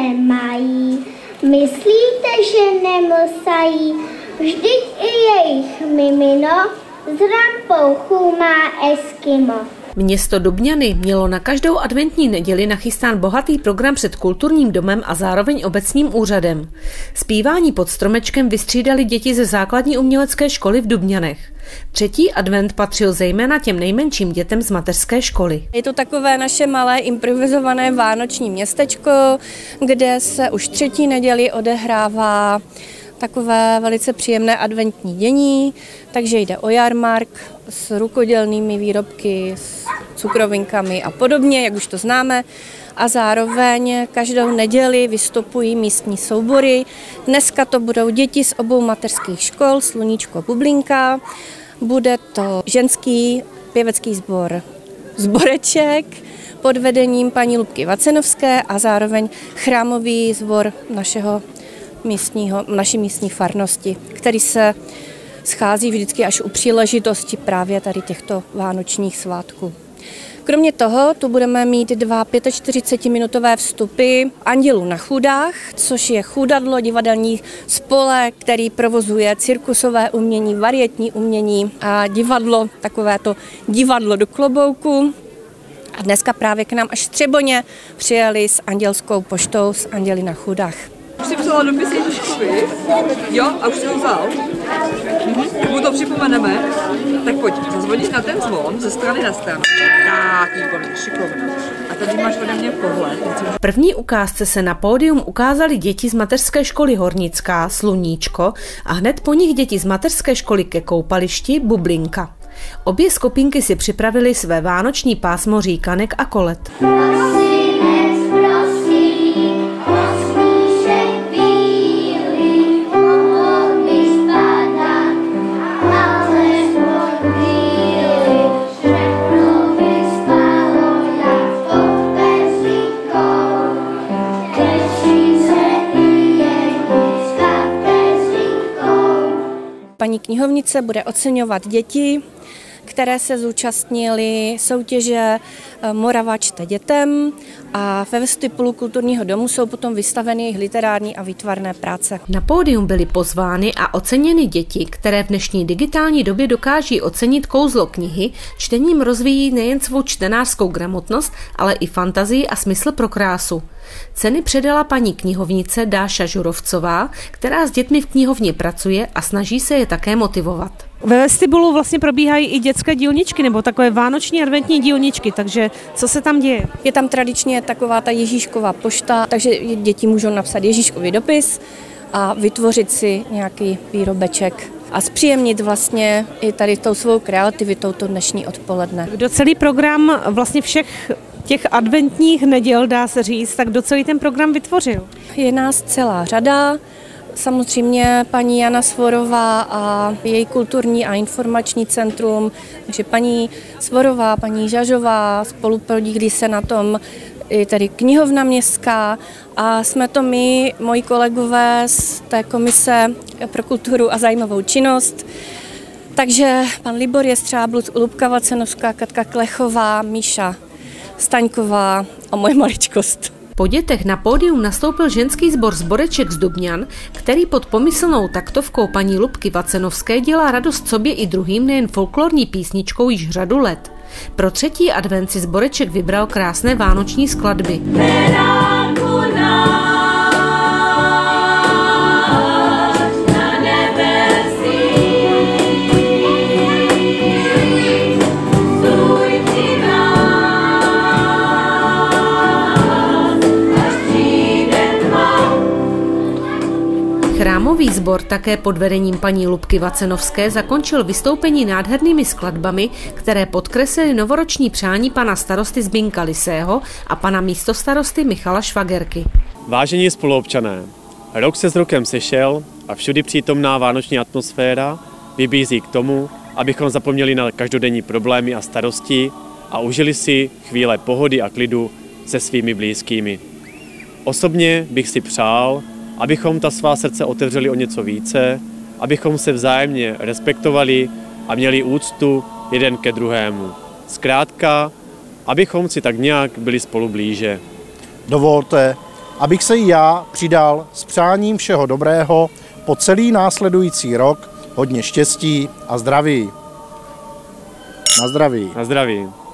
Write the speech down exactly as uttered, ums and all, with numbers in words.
nemají. Myslíte, že nemusají? Vždyť i jejich mimino s rampouchou má Eskimo. Město Dubňany mělo na každou adventní neděli nachystán bohatý program před kulturním domem a zároveň obecním úřadem. Zpívání pod stromečkem vystřídali děti ze základní umělecké školy v Dubňanech. Třetí advent patřil zejména těm nejmenším dětem z mateřské školy. Je to takové naše malé improvizované vánoční městečko, kde se už třetí neděli odehrává takové velice příjemné adventní dění, takže jde o jarmark s rukodělnými výrobky, s cukrovinkami a podobně, jak už to známe. A zároveň každou neděli vystupují místní soubory. Dneska to budou děti z obou mateřských škol, Sluníčko, Bublinka. Bude to ženský pěvecký sbor Zboreček pod vedením paní Lubky Vacenovské a zároveň chrámový sbor našeho místního, naší místní farnosti, který se schází vždycky až u příležitosti právě tady těchto vánočních svátků. Kromě toho tu budeme mít dva čtyřicetiminutové vstupy Andělů na chůdách, což je chůdadlo, divadelní spolek, který provozuje cirkusové umění, varietní umění a divadlo, takovéto divadlo do klobouku. A dneska právě k nám až z Třeboně přijeli s Andělskou poštou z Anděly na chůdách. Už jsi psala dopis Ježíškovi, jo, a už jsi ho vzal. Mhm. Tak mu to připomeneme. Tak pojď, zazvoníš na ten zvon ze strany na stranu. Tak, výborně, šikovně. A tady máš ode mě pohled. V první ukázce se na pódium ukázali děti z mateřské školy Hornická, Sluníčko, a hned po nich děti z mateřské školy Ke koupališti, Bublinka. Obě skupinky si připravili své vánoční pásmo říkanek a kolet. Paní knihovnice bude oceňovat děti, které se zúčastnily soutěže Morava čte dětem a ve vestibulu kulturního domu jsou potom vystaveny jejich literární a výtvarné práce. Na pódium byly pozvány a oceněny děti, které v dnešní digitální době dokáží ocenit kouzlo knihy, čtením rozvíjí nejen svou čtenářskou gramotnost, ale i fantazii a smysl pro krásu. Ceny předala paní knihovnice Dáša Žurovcová, která s dětmi v knihovně pracuje a snaží se je také motivovat. Ve vestibulu vlastně probíhají i dětské dílničky nebo takové vánoční adventní dílničky, takže co se tam děje? Je tam tradičně taková ta Ježíškova pošta, takže děti můžou napsat Ježíškový dopis a vytvořit si nějaký výrobeček a zpříjemnit vlastně i tady tou svou kreativitou to dnešní odpoledne. Kdo celý program vlastně všech těch adventních neděl, dá se říct, tak kdo celý ten program vytvořil? Je nás celá řada. Samozřejmě paní Jana Svorová a její kulturní a informační centrum, takže paní Svorová, paní Žažová, spolupodílí se na tom i tedy knihovna městská a jsme to my, moji kolegové z té komise pro kulturu a zájmovou činnost. Takže pan Libor Jestřáblus, Lubka Vacenovská, Katka Klechová, Míša Staňková a moje maličkost. Po dětech na pódium nastoupil ženský sbor Zboreček z Dubňan, který pod pomyslnou taktovkou paní Lubky Vacenovské dělá radost sobě i druhým nejen folklorní písničkou již řadu let. Pro třetí advent si Zboreček vybral krásné vánoční skladby. Chrámový sbor také pod vedením paní Lubky Vacenovské zakončil vystoupení nádhernými skladbami, které podkreslily novoroční přání pana starosty Zbyňka Lisého a pana místostarosty Michala Švagerky. Vážení spoluobčané, rok se s rokem sešel a všudy přítomná vánoční atmosféra vybízí k tomu, abychom zapomněli na každodenní problémy a starosti a užili si chvíle pohody a klidu se svými blízkými. Osobně bych si přál, abychom ta svá srdce otevřeli o něco více, abychom se vzájemně respektovali a měli úctu jeden ke druhému. Zkrátka, abychom si tak nějak byli spolu blíže. Dovolte, abych se i já přidal s přáním všeho dobrého po celý následující rok, hodně štěstí a zdraví. Na zdraví. Na zdraví.